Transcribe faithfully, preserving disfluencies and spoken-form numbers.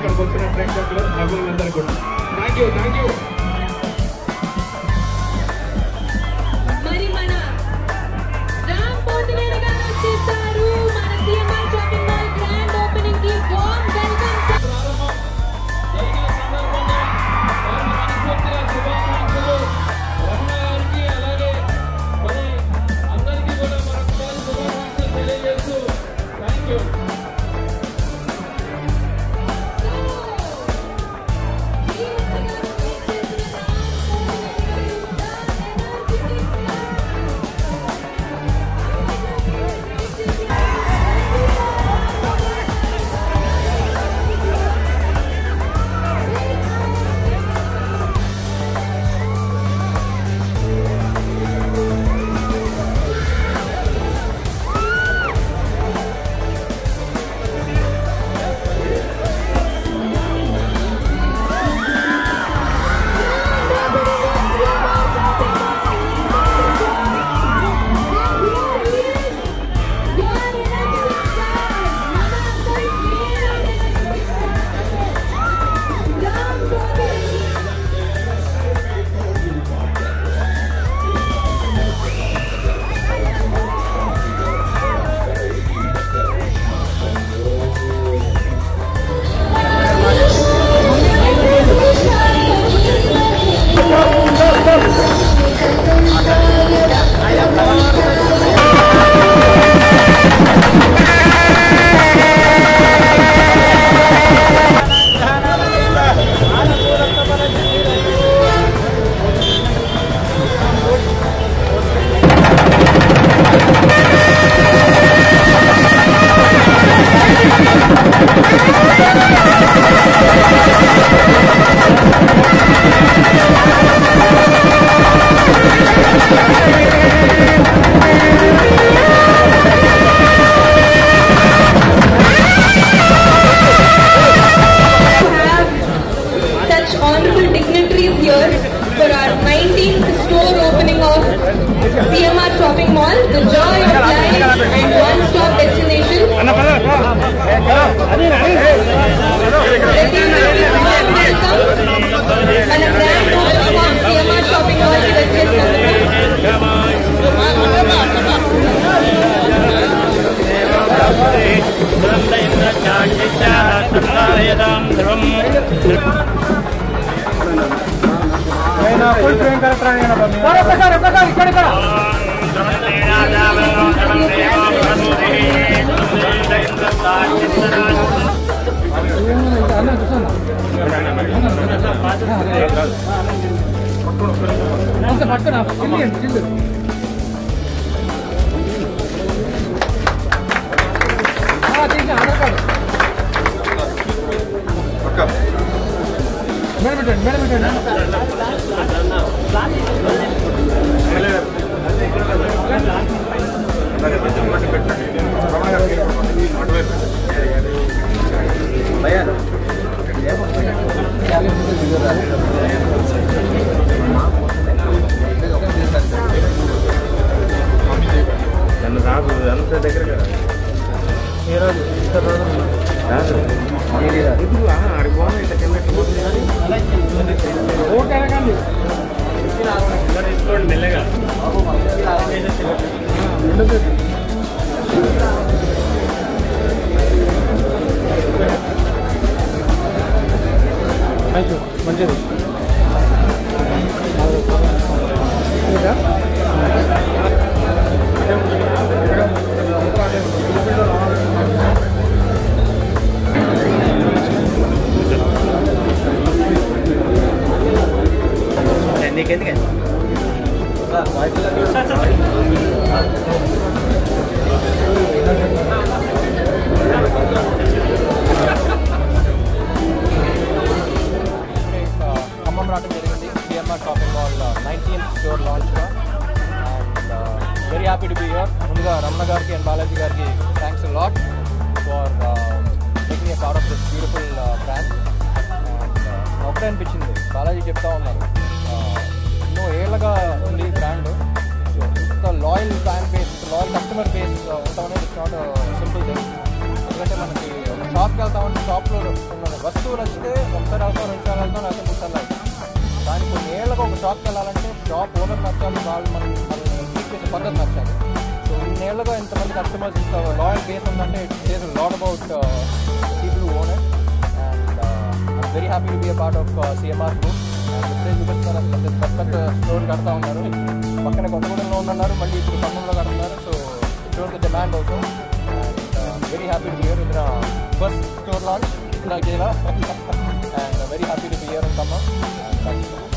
ఇక్కడికి వచ్చిన ప్రేక్షకులు అభిమానులందరూ కూడా థ్యాంక్ యూ థ్యాంక్ యూ. మరి మన రామ్ పోతినేని గారు వచ్చేసారు. మన CMR shopping mall grand opening కి వార్మ్ వెల్కమ్. ప్రారంభం జరిగిన సందర్భంగా వారి మనస్ఫూర్తిగా శుభాకాంక్షలు రమణ గారికి అలాగే మరి అందరికీ కూడా మరొకసారి శుభాకాంక్షలు తెలియజేస్తూ thank you. For our nineteenth store opening of C M R Shopping Mall, the joy of life and one-stop destination. Welcome and a grand opening of C M R Shopping Mall full train करता है ना बड़ा प्रकार प्रकार इकड़ इकड़ పట్టుకున్నా Aadhaar card madam పెట్టండి మేడం పెట్టండి రాదు అంత దగ్గర ఏ రోజు రాదు ఇప్పుడు అడిపోవాలి ఇట్లా కింద తీసుకోండి మెల్లగా మంచిది నీకెందుకే ఖమ్మం రావడం జరిగింది CMR shopping mall nineteenth store లాంచ్గా and very happy to be here. ముందుగా రమణ గారికి అండ్ బాలాజీ గారికి thanks a lot for making a part of this beautiful brand. And ఒకటే అనిపించింది, బాలాజీ చెప్తా ఉన్నారు ఎన్నో ఏళ్ళగా ఉంది బ్రాండ్, ఇంత loyal fan base, loyal customer base ఉండడం అనేది ఇట్స్ నాట్ సింపుల్ థింగ్. ఎందుకంటే మనకి ఒక షాప్కి వెళ్తామంటే షాప్లో వస్తువులు వస్తే ఒకసారి వెళ్తాం రెండు సార్లు వెళ్తాం లేకపోతే మూడు సార్లు వెళ్తాం. కానీ కొన్ని ఏళ్ళకి ఒక షాప్కి వెళ్ళాలంటే షాప్ ఓనర్ నచ్చాలి, వాళ్ళు మనం మనల్ని ట్రీట్ చేసే పద్ధతి నచ్చాలి. సో ఇన్నేళ్ళుగా ఇంతమంది కస్టమర్స్ ఇంత లాయల్ బేస్ ఉందంటే it says a lot about people who own it. And I'm very happy to be a part of CMR group. And ఇప్పుడే చూపిస్తున్నారు అసలు పెద్ద పెద్ద స్టోర్ కడతా ఉన్నారు. పక్కన కొత్తగూడెంలో ఉందన్నారు, మళ్ళీ ఇప్పుడు ఖమ్మంలో కడుతున్నారు. So sure the demand also. And very happy to be here in the first store launch in Nagela. And very happy to be here in Khammam.